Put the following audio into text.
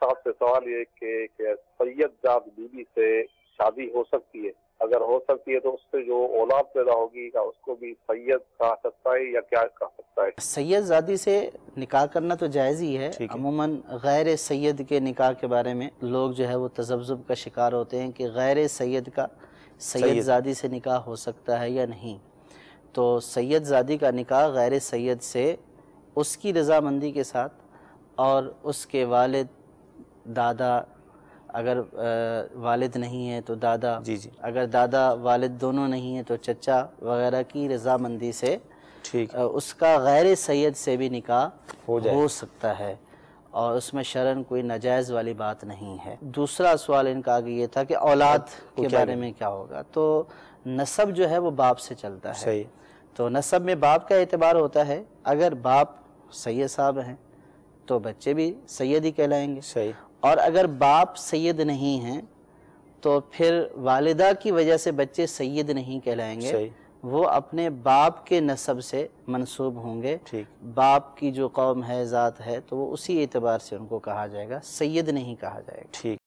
صاحب سے سوال یہ کہ سید زاد بیوی سے شادی ہو سکتی ہے؟ اگر ہو سکتی ہے تو اس سے جو اولاد پیدا ہوگی کیا اس کو بھی سید کہا سکتا ہے یا کیا کہا سکتا ہے؟ سید زادی سے نکاح کرنا تو جائز ہی ہے۔ عموماً غیر سید کے نکاح کے بارے میں لوگ جو ہے وہ تذبذب کا شکار ہوتے ہیں کہ غیر سید کا سید زادی سے نکاح ہو سکتا ہے یا نہیں۔ تو سید زادی کا نکاح غیر سید سے اس کی رضامندی کے ساتھ اور اس کے والد، دادا، اگر والد نہیں ہے تو دادا، اگر دادا والد دونوں نہیں ہیں تو چچا وغیرہ کی رضامندی سے اس کا غیر سید سے بھی نکاح ہو سکتا ہے، اور اس میں شرعاً کوئی ناجائز والی بات نہیں ہے۔ دوسرا سوال ان کا آگے یہ تھا کہ اولاد کے بارے میں کیا ہوگا۔ تو نسب جو ہے وہ باپ سے چلتا ہے، تو نسب میں باپ کا اعتبار ہوتا ہے۔ اگر باپ سید صاحب ہیں تو بچے بھی سید ہی کہلائیں گے، اور اگر باپ سید نہیں ہیں تو پھر والدہ کی وجہ سے بچے سید نہیں کہلائیں گے، وہ اپنے باپ کے نسب سے منسوب ہوں گے۔ باپ کی جو قوم ہے، ذات ہے، تو وہ اسی اعتبار سے ان کو کہا جائے گا، سید نہیں کہا جائے گا۔